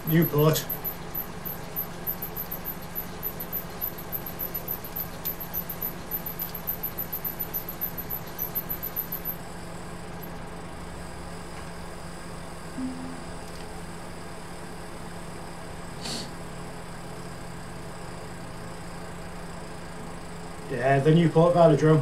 Newport. Yeah, the Newport Velodrome.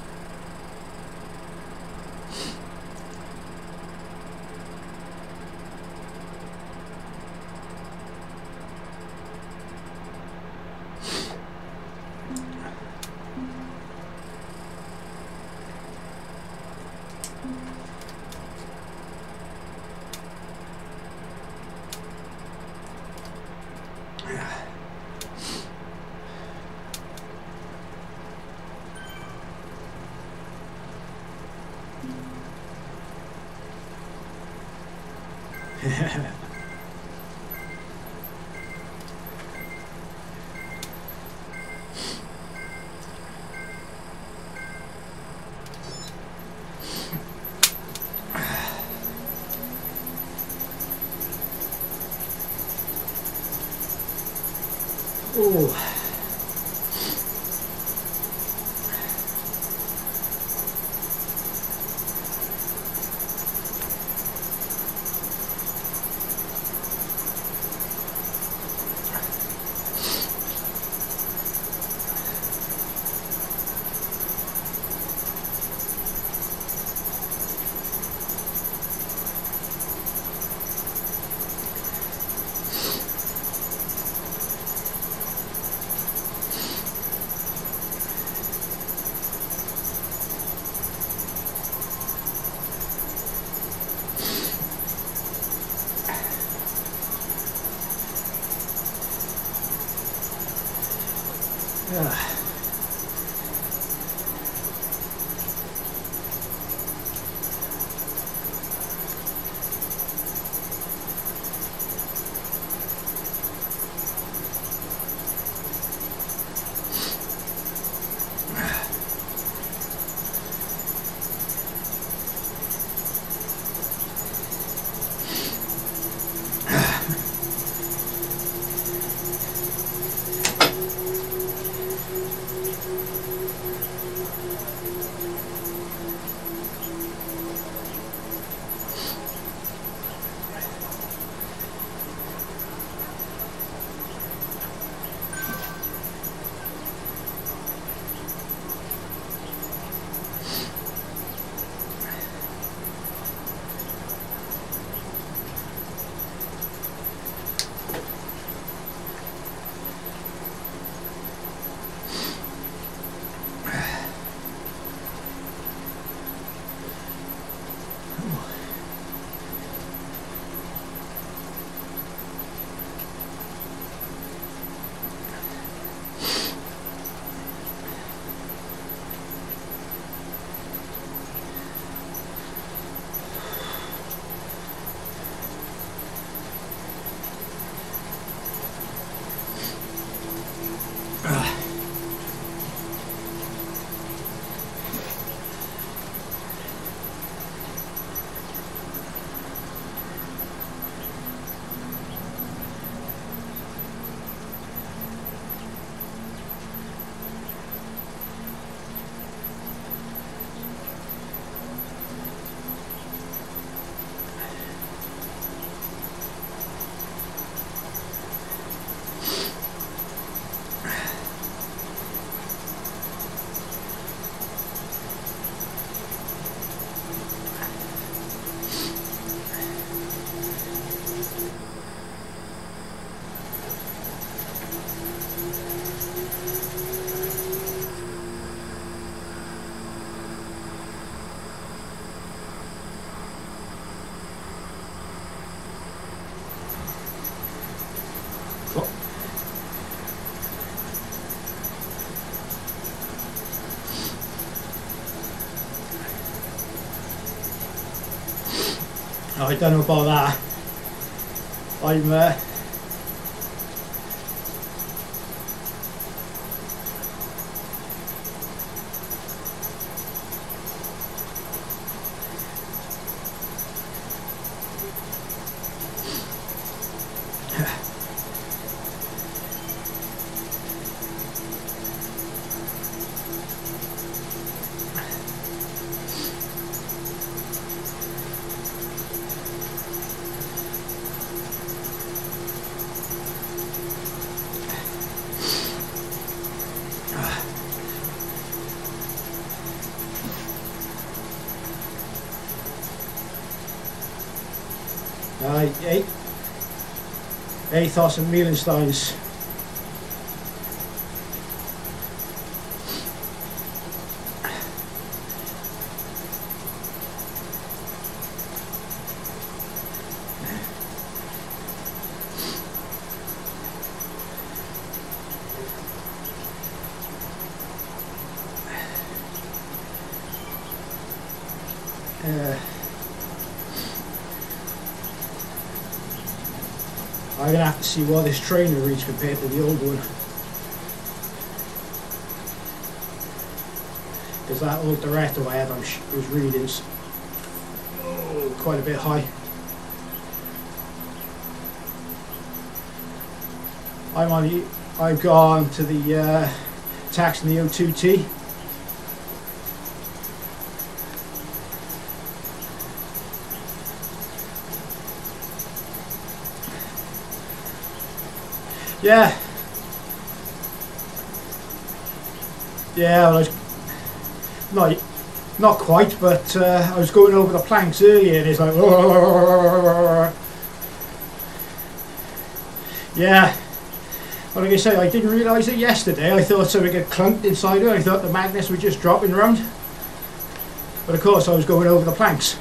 Oh. Yeah. I don't know about that. I'm Athos and Mielensteins. I'm gonna have to see what this trainer reads compared to the old one, because that old direto I had was readings quite a bit high. I've gone to the Tacx Neo 2T. Yeah, well, I was not quite, but I was going over the planks earlier, and it's like, yeah. Well, like I say, I didn't realise it yesterday. I thought something had clunked inside it. I thought the magnets were just dropping around, but of course I was going over the planks.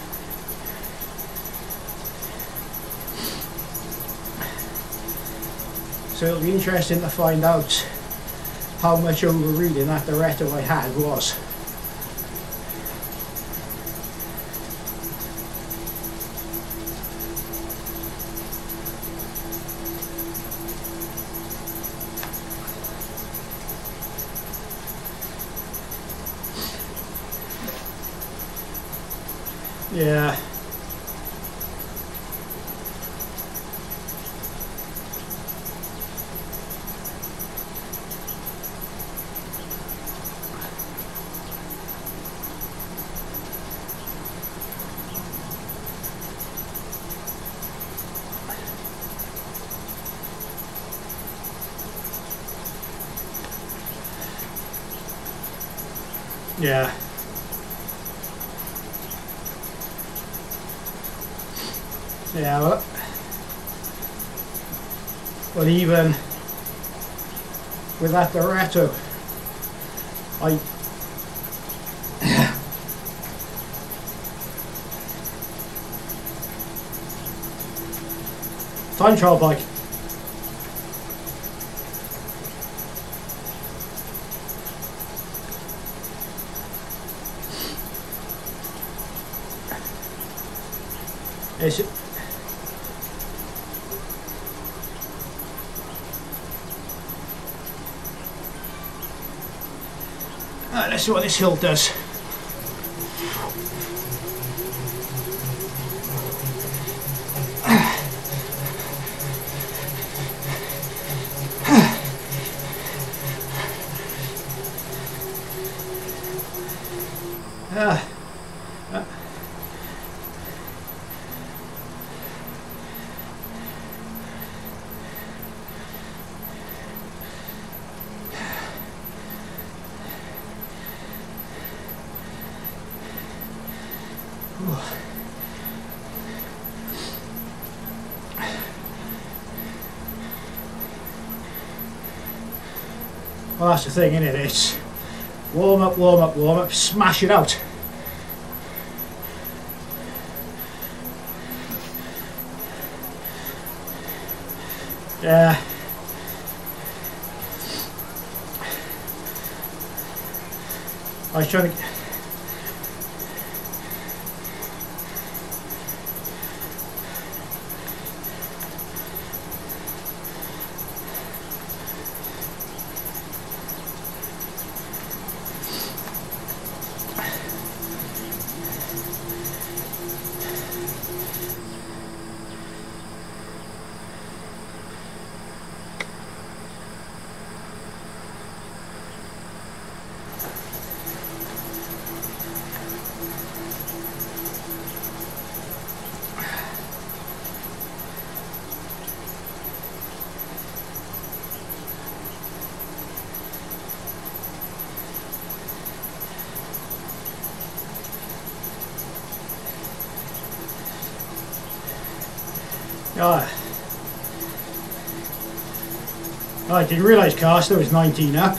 So it'll be interesting to find out how much overreading that direto I had was. Yeah. Yeah. Yeah, but even with that direto, time trial bike. Let's see what this hill does. Well, that's the thing, isn't it? It's warm up, warm up, warm up, smash it out. Yeah. I was trying to... Ah, I didn't realise Caster was 19 up.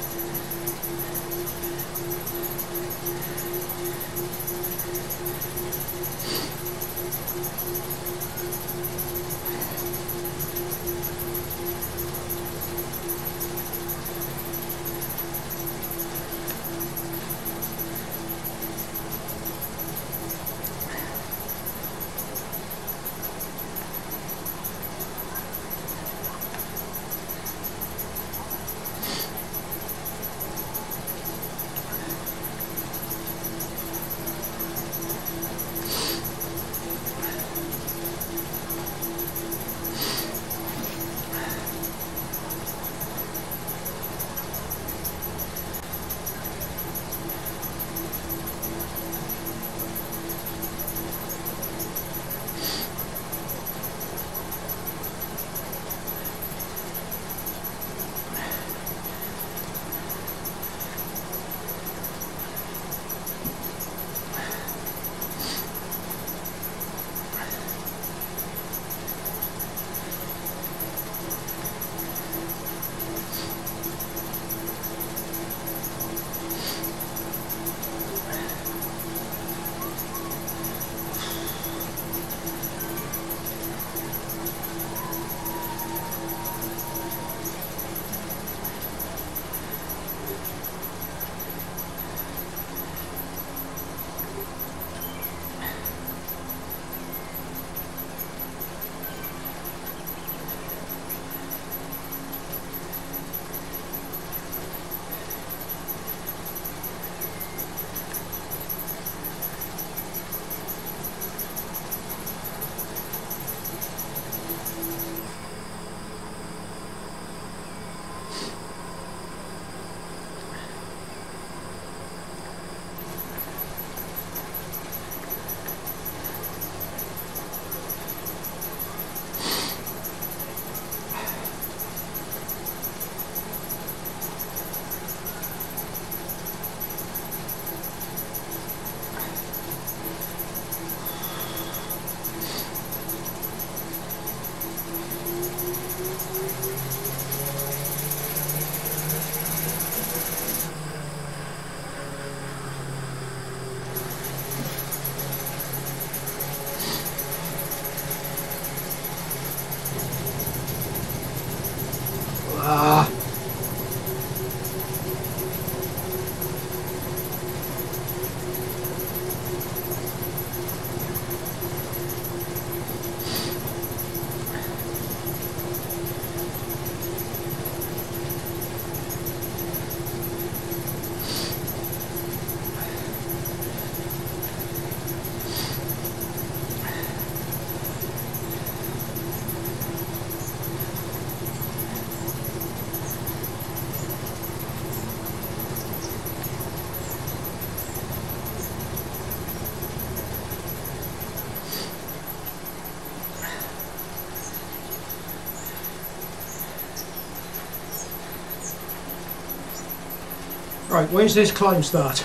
Right, where's this climb start?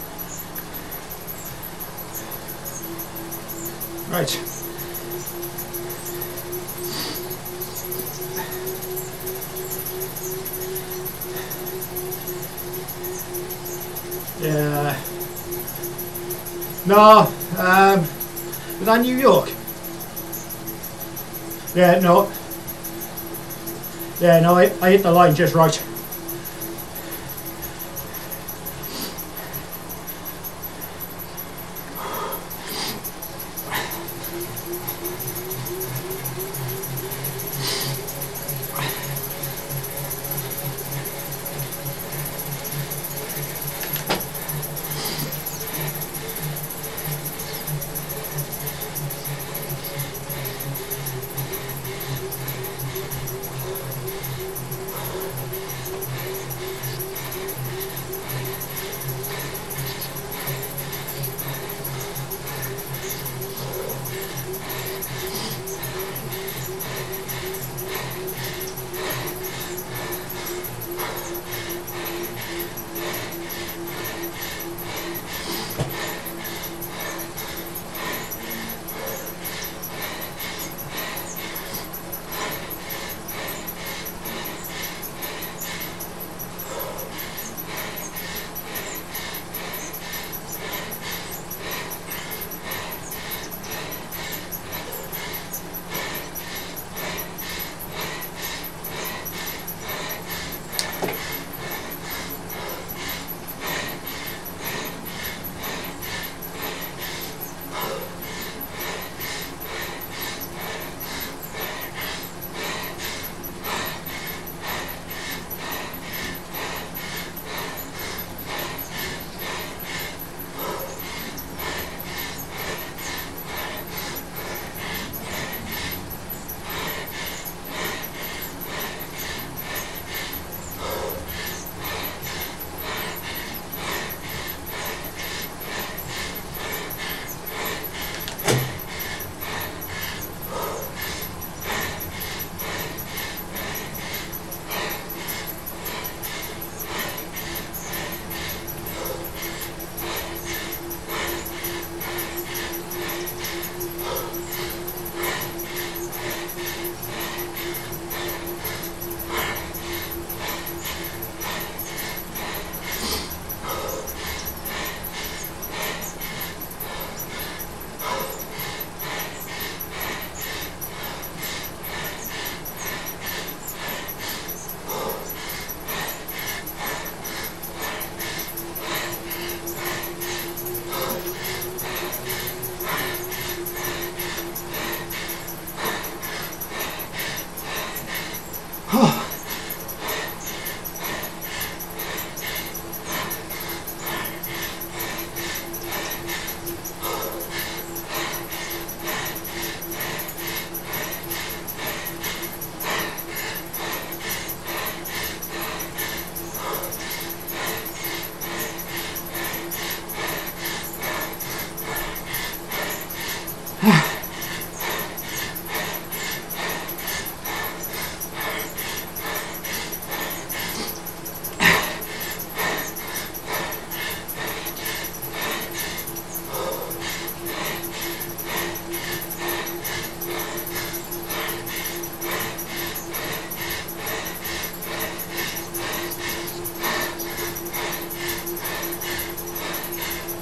Right. Yeah. No, was that New York? Yeah, no. Yeah, no, I hit the line just right.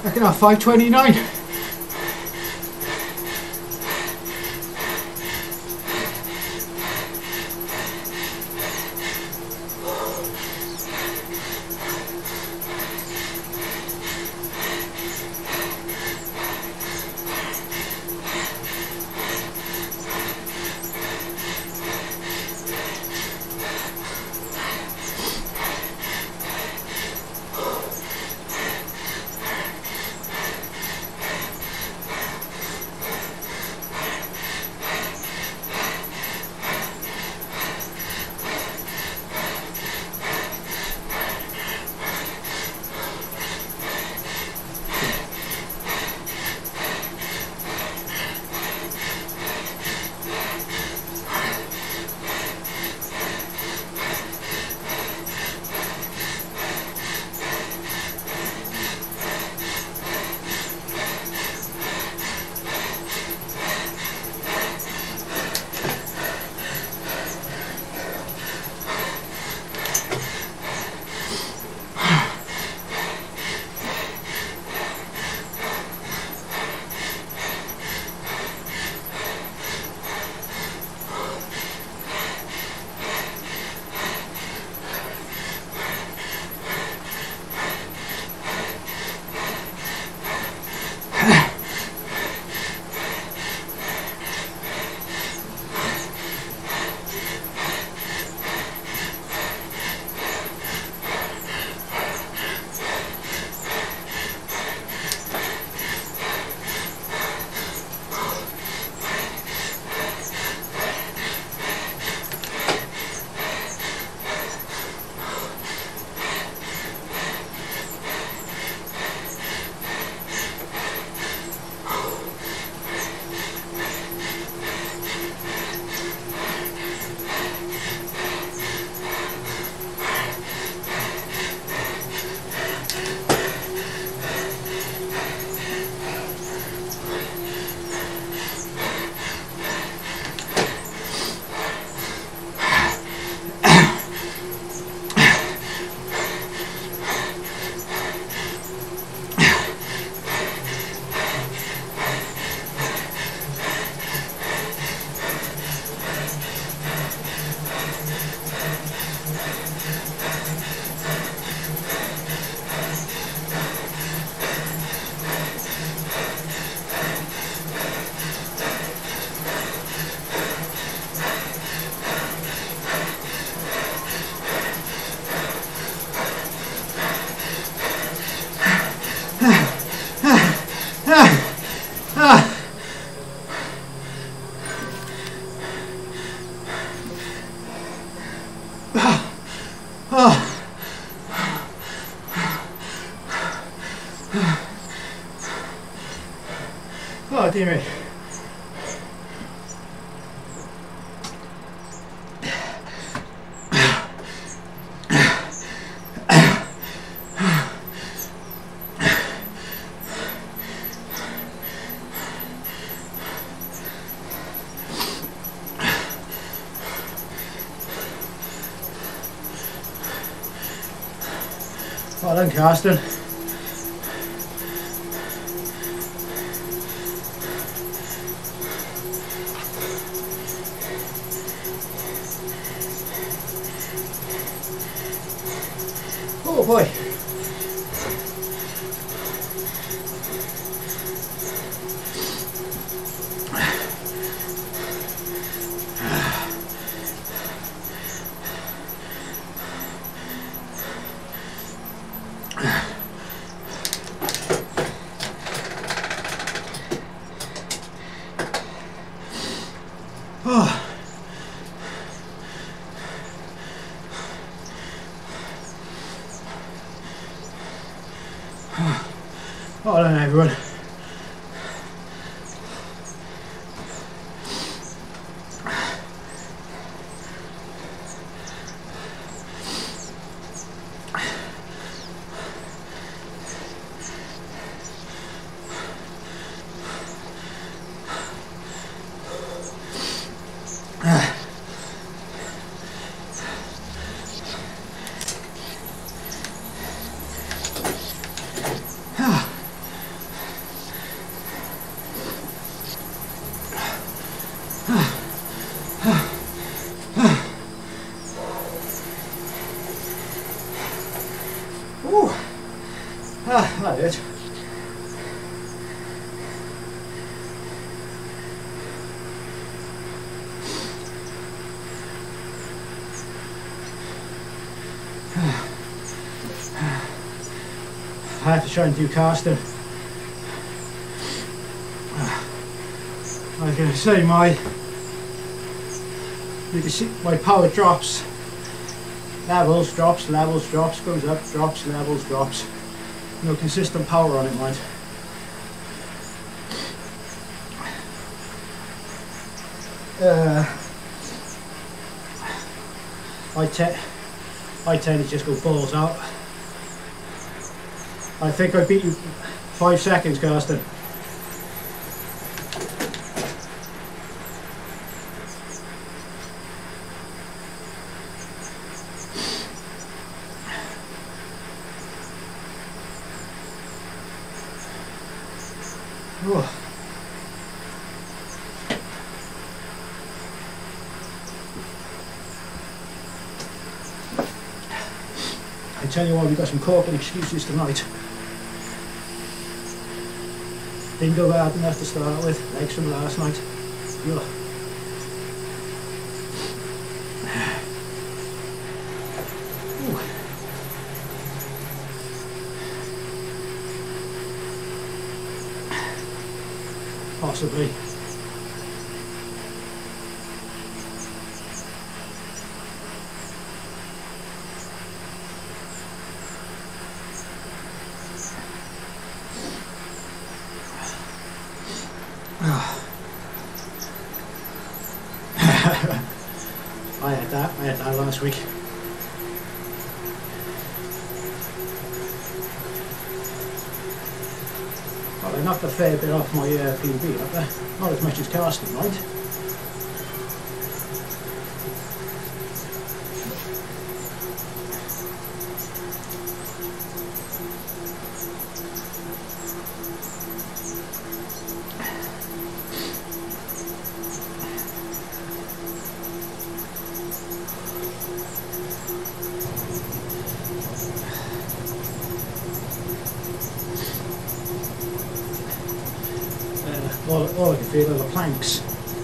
I can have 529. Oh dear me. Well done, Carsten. Oh boy. Oh. Well done, everyone. Ooh. Ah, that hurt. I have to try and do casting. I was going to say you can see my power drops, levels, drops, goes up, drops, levels, drops. No consistent power on it, mind. I tend to just go balls out. I think I beat you 5 seconds casting. Oh. I tell you what, we've got some corking excuses tonight. Didn't go hard enough to start with, legs from last night. Ugh. Possibly. I had that last week. Well, I knocked a fair bit off my PB up there. Not as much as casting, right? All I can feel are the planks.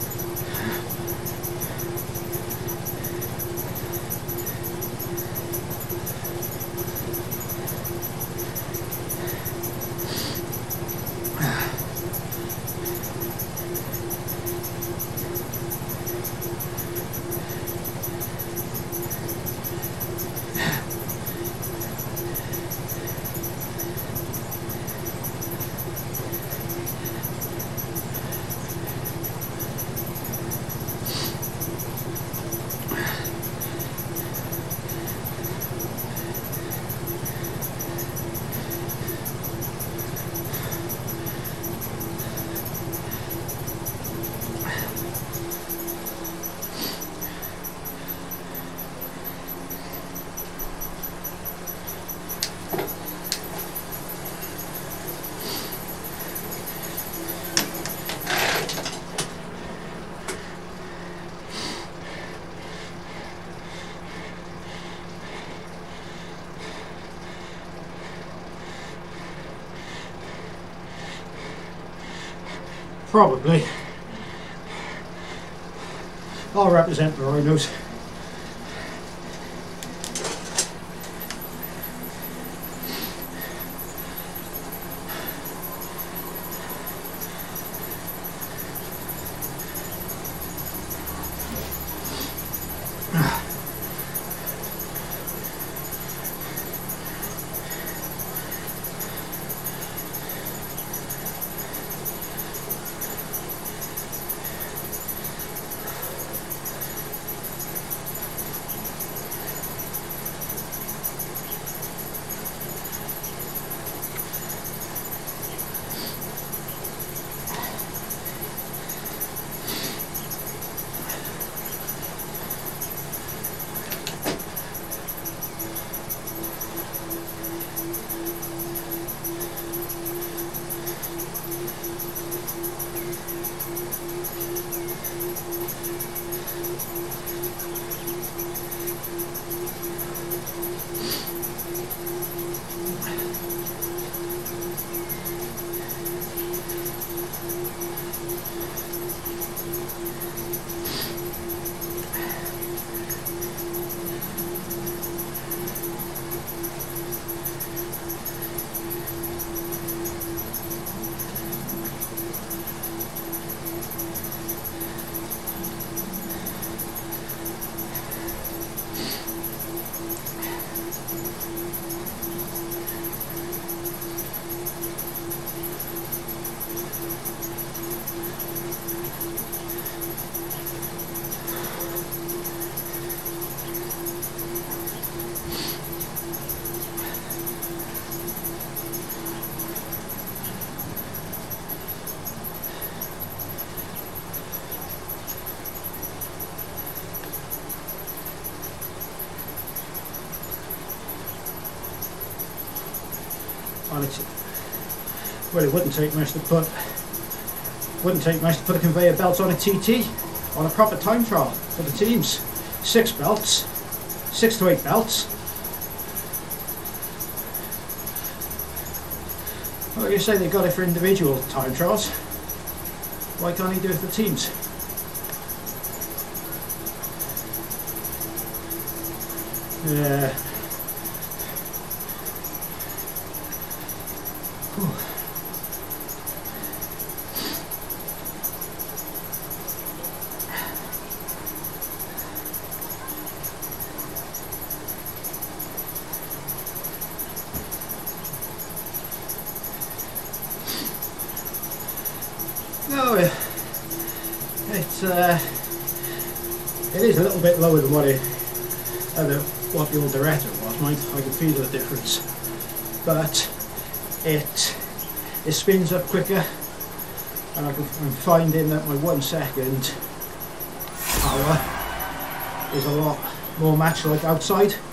Probably. I'll represent the rhinos. on it. Well, it wouldn't take much to put a conveyor belt on a TT, on a proper time trial for the teams. 6 belts, 6 to 8 belts. Well, you say they got it for individual time trials. Why can't he do it for teams? Yeah. No, it is a little bit lower than what the old direto was. I can feel the difference, but it spins up quicker, and I'm finding that my 1 second power is a lot more match like outside.